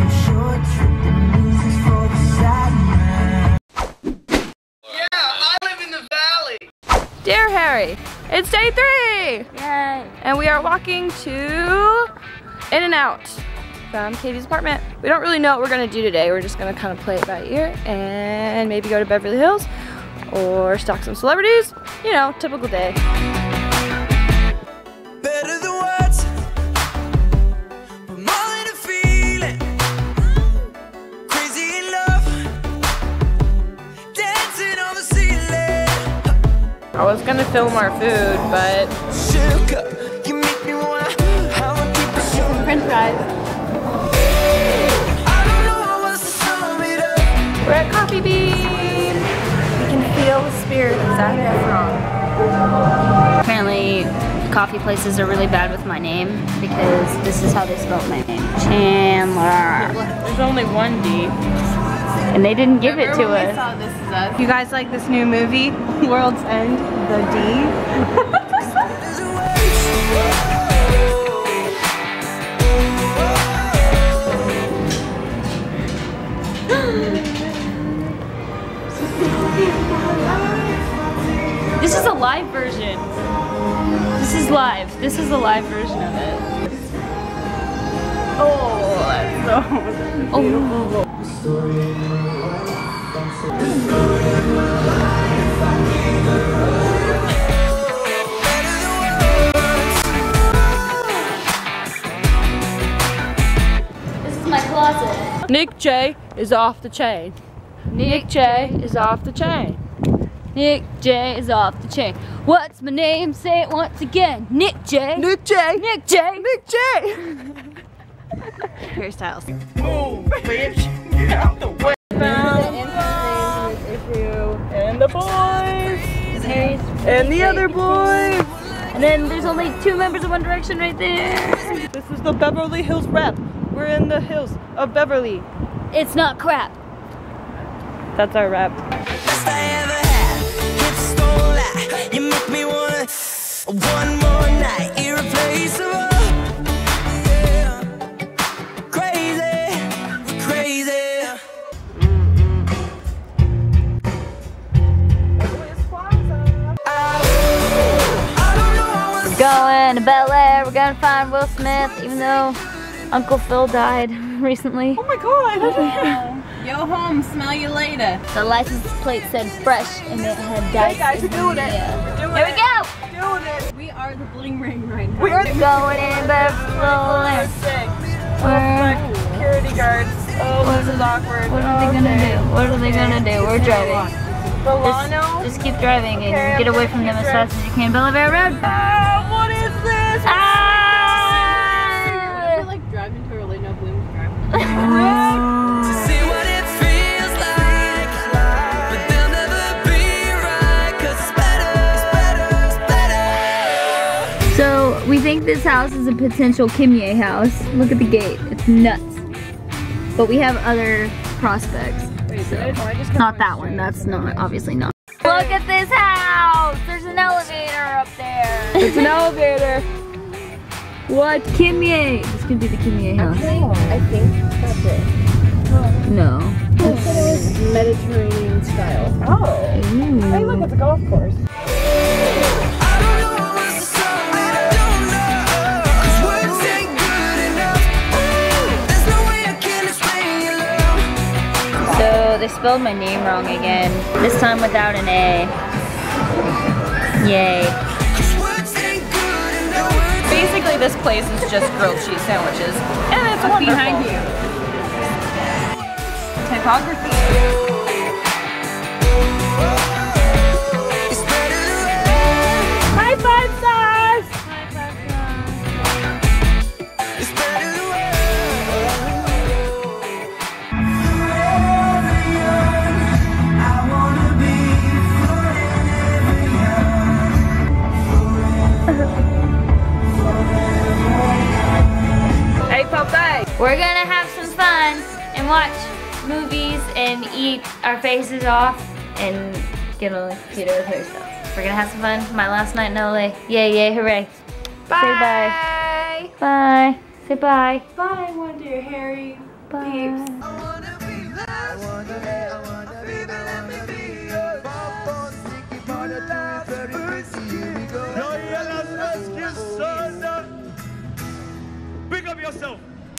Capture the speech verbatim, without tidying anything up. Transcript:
Dear Harry, it's day three! Yay! And we are walking to In-N-Out from Katie's apartment. We don't really know what we're gonna do today. We're just gonna kind of play it by ear and maybe go to Beverly Hills or stalk some celebrities. You know, typical day. Better than words, but more than a feeling. Crazy in love, dancing on the ceiling. I was gonna film our food, but Sugar, you make me wanna, I wanna keep it sugar. French fries. I don't know what's to sum it up. We're at Coffee Bean. We can feel the spirit of Zac Efron. Apparently, coffee places are really bad with my name because this is how they spelled my name. Chandler. There's only one D. And they didn't give it to Remember when we us. saw This Is Us? You guys like this new movie, World's End, the D? This is a live version. This is live. This is a live version of it. Oh, that's so beautiful. This is my closet. Nick J is off the chain. Nick J is off the chain. Nick J is off the chain. What's my name? Say it once again. Nick J. Nick J. Nick J. Nick J. Hairstyles. Move, bitch, get out the way. And the boys. Harry's And the other boys. And then there's only two members of One Direction right there. This is the Beverly Hills rep. We're in the hills of Beverly. It's not crap. That's our rep. Best I ever had, hips don't lie. You make me wanna, one more night, irreplaceable. Yeah. Crazy, crazy. We're going to Bel Air. We're gonna find Will Smith, even though Uncle Phil died recently. Oh my god. Yo home, smell you later. The license plate said fresh and it had dice. Hey guys, we're doing it. Yeah. We're doing Here we it. go. Doing it. We are the bling ring right now. We are Going in Beverly. sick. Where? Security guards. Oh, this is awkward. What are they gonna do? What are they gonna do? We're driving. Milano? Just, just keep driving and Okay, get I'm away gonna from them keep as fast as you can. Bel Air Road. Ah, what is this? I Ah! feel like driving to Orlando Bloom's driving. To see what it feels like, but they'll never be right, 'cause it's better, it's better, it's better. So we think this house is a potential Kimye house. Look at the gate, it's nuts. But we have other prospects. So, not that one, that's not, obviously not. Look at this house! There's an elevator up there. It's an elevator. What? Kimye! This could be the Kimye house. I think that's it. No. Mediterranean style. Oh. Hey, look, it's a golf course. I don't know what's the sum, I don't know, 'cause words ain't good enough. There's no way I can explain your love. So they spelled my name wrong again. This time without an A. Yay. 'Cause words ain't good enough. Basically, this place is just grilled cheese sandwiches. And it's wonderful. Behind you. Typography. It's better than High five stars! it's better than I wanna be Hey, Popeye! We're gonna have some fun and watch movies and eat our faces off and get a get a hairstyle. We're gonna have some fun. My last night in L A. Yay, yay, hooray. Bye! Say bye. Bye. Say bye. Bye, one dear Harry. Bye. Big up yourself.